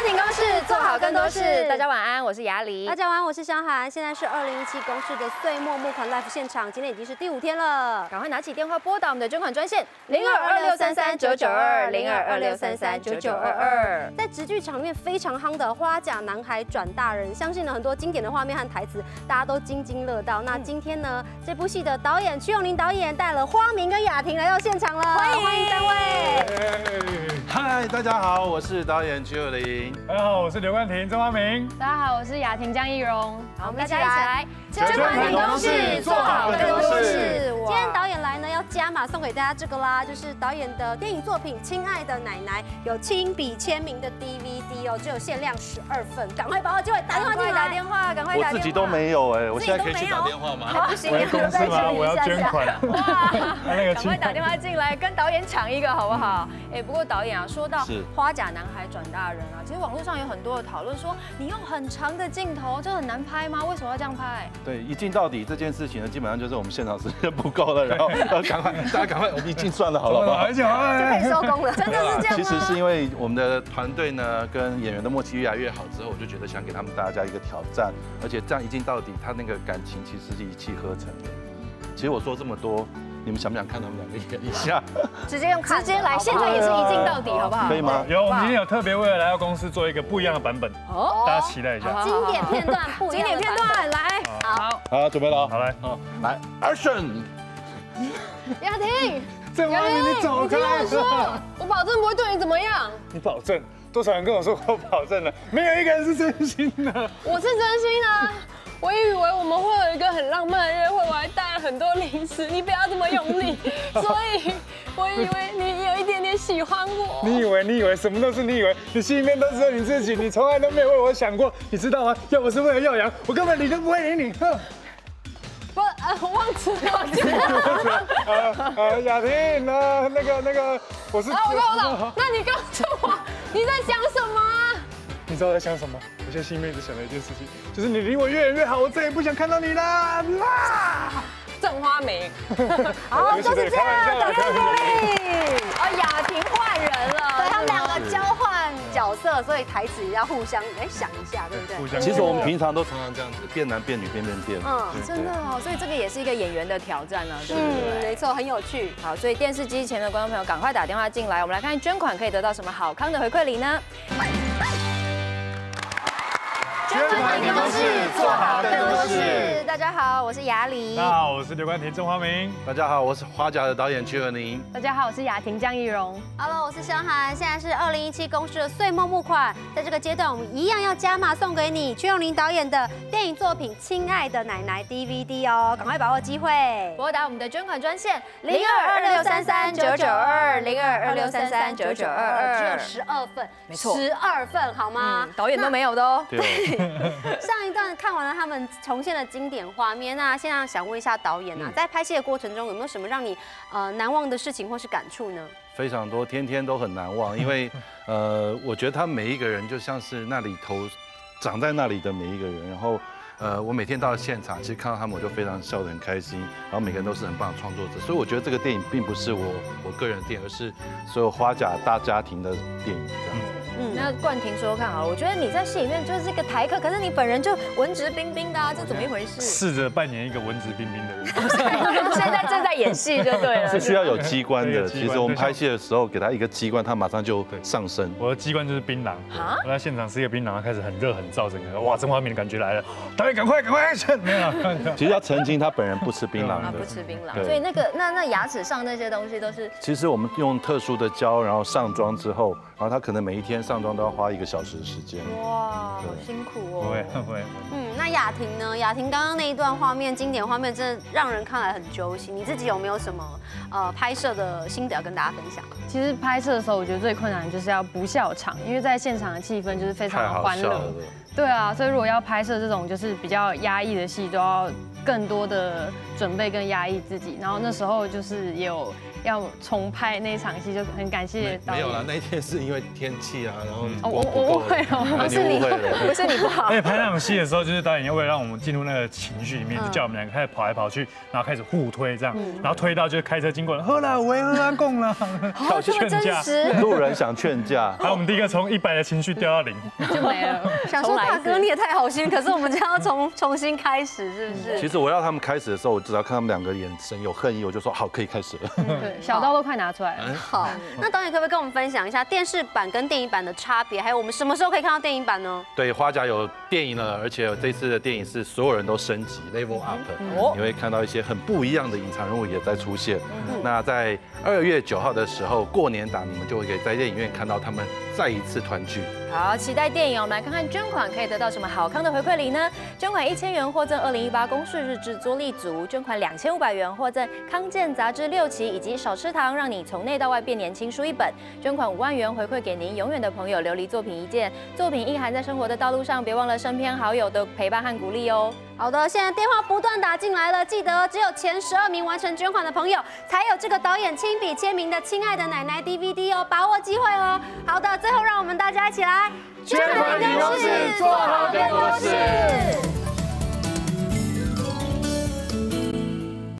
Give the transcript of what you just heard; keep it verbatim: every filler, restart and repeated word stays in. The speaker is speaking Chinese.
庭公事，做好更多事。大家晚安，我是雅里。 大家晚安，我是湘涵。现在是二零一七公事的岁末募款 live 现场，今天已经是第五天了， 赶快拿起电话拨打我们的捐款专线零二二六三三九九二零二二六三三九九二二。 在直剧场里面非常夯的《花甲男孩转大人》，相信呢很多经典的画面和台词，大家都津津乐道。那今天呢，这部戏的导演瞿友宁导演带了花明跟雅婷来到现场了，欢迎欢迎三位。 嗨，大家好，我是导演瞿友宁。 大家好，我是刘冠廷、曾华明。 大家好，我是雅婷江奕蓉。好，我们大家一起来捐款挺公事，做好更多事。今天导演来呢，要加码送给大家这个啦，就是导演的电影作品《亲爱的奶奶》，有亲笔签名的 D V D 哦，只有限量十二份，赶快把握机会打电话进来， 打电话，赶快打电话。 我自己都没有哎，我现在可以去打电话吗？ 不行， 我要公司吗？我要捐款。 哇，赶快打电话进来，跟导演抢一个好不好？哎，不过导演啊，说到花甲男孩转大人啊，其实网络上有很多的讨论说，你用很长的镜头，这很难拍吗？为什么要这样拍？ 对，一镜到底这件事情呢，基本上就是我们现场时间不够了，然后呃赶快大家赶快，我们一镜算了好了，好不好？ 而且就可以收工了， 真的是这样吗？ 其实是因为我们的团队呢跟演员的默契越来越好之后，我就觉得想给他们大家一个挑战，而且这样一镜到底，他那个感情其实是一气呵成的。其实我说这么多，你们想不想看他们两个演一下？ 直接用直接来，现在也是一镜到底，好不好？ 可以吗？ 有，我们今天有特别为了来到公司做一个不一样的版本， 哦， 大家期待一下。 经典片段，不经典片段，来， 好， 好，准备了， 好来， 好，来 ，Action！ 雅婷， 郑华明，你走开！ 我保证不会对你怎么样。 你保证？多少人跟我说过保证了？没有一个人是真心的。 我是真心的。我以为我们会有一个很浪漫的约会，我还带了很多零食，你不要这么用力，所以我以为你有一点点喜欢我。 你以为你以为什么都是你以为，你心里面都只有你自己，你从来都没有为我想过，你知道吗？要不是为了耀阳，我根本理都不会理你。哼。 不，呃，我忘词了。 啊啊，雅婷，那那个那个，我是。 啊，我告诉我，那你告诉我你在想什么啊？ 你知道我在想什么？我现在心里面只想了一件事情，就是你离我越远越好，我再也不想看到你啦！啦！ 郑花明， 好，就是这样，掌声鼓励。 哦，雅婷换人了， 对他们两个交换角色，所以台词也要互相哎想一下，对不对？ 互相。 其实我们平常都常常这样子，变男变女，变变变。 嗯，真的哦，所以这个也是一个演员的挑战啊，对不对？ 没错，很有趣。 好，所以电视机前的观众朋友，赶快打电话进来，我们来看捐款可以得到什么好康的回馈礼呢？捐款挺公事，做好更多事。大家好，我是雅里。 大家好，我是刘冠廷、郑华明。 大家好，我是花甲的导演瞿友宁。 大家好，我是雅婷江奕蓉。 Hello， 我是湘涵。现在是二零一七公事的岁末募款，在这个阶段，我们一样要加码送给你瞿友宁导演的电影作品《亲爱的奶奶》D V D 哦，赶快把握机会， 拨打我们的捐款专线零二二六三三九九二零二二六三三九九二二， 只有十二份， 没错， 十二份好吗？ 导演都没有的哦。 对。 上一段看完了他们重现的经典画面，那现在想问一下导演啊，在拍戏的过程中有没有什么让你呃难忘的事情或是感触呢？ 非常多，天天都很难忘，因为呃，我觉得他每一个人就像是那里头长在那里的每一个人，然后呃，我每天到了现场，其实看到他们我就非常笑得很开心，然后每个人都是很棒的创作者，所以我觉得这个电影并不是我我个人的电影，而是所有花甲大家庭的电影这样子。 嗯，那冠廷说看好了，我觉得你在戏里面就是一个台客，可是你本人就文质彬彬的啊，这怎么一回事？ 试着扮演一个文质彬彬的人。 现在正在演戏就对了。 是需要有机关的，其实我们拍戏的时候给他一个机关，他马上就上升。 我的机关就是槟榔，我在现场吃一个槟榔，开始很热很燥，整个哇，郑华明的感觉来了，导演赶快赶快 action！ 没有， 其实要澄清他本人不吃槟榔的， 不吃槟榔，所以那个那那牙齿上那些东西都是。 其实我们用特殊的胶，然后上妆之后，然后他可能每一天上妆都要花一个小时的时间。 哇，好辛苦哦。 不会不会。 嗯，那雅婷呢？雅婷刚刚那一段画面，经典画面，真的让人看来很揪心。你自己有没有什么呃拍摄的心得要跟大家分享？ 其实拍摄的时候，我觉得最困难的就是要不笑场，因为在现场的气氛就是非常的欢乐。对啊，所以如果要拍摄这种就是比较压抑的戏，都要更多的准备跟压抑自己，然后那时候就是也有要重拍那场戏，就很感谢导演。 没有啦，那一天是因为天气啊，然后我我误会了， 不是你，不是你不好。 而且拍那场戏的时候，就是导演为了让我们进入那个情绪里面，就叫我们两个开始跑来跑去，然后开始互推这样，然后推到就是开车经过人，喝了，我也喝阿贡了， 好这么真实。 路人想劝架， 然后我们第一个从一百的情绪掉到零， 就没了。 想说大哥你也太好心，可是我们就要重重新开始，是不是？ 其实我要他们开始的时候，我只要看他们两个眼神有恨意，我就说好，可以开始了。 对，小刀都快拿出来了。 好，那导演可不可以跟我们分享一下电视版跟电影版的差别？还有我们什么时候可以看到电影版呢？ 对，花甲有电影了，而且这次的电影是所有人都升级 level up，你会看到一些很不一样的隐藏人物也在出现。那在二月九号的时候，过年档你们就会可以在电影院看到他们再一次团聚。 好，期待电影哦！我们来看看捐款可以得到什么好康的回馈礼呢？捐款一千元获赠二零一八公视日志桌立组，捐款两千五百元获赠康健杂志六期以及少吃糖，让你从内到外变年轻书一本。捐款五万元回馈给您永远的朋友琉璃作品一件，作品意涵在生活的道路上，别忘了身边好友的陪伴和鼓励哦。 好的，现在电话不断打进来了，记得只有前十二名完成捐款的朋友，才有这个导演亲笔签名的《亲爱的奶奶》D V D 哦，把握机会哦。好的，最后让我们大家一起来捐款理工室做好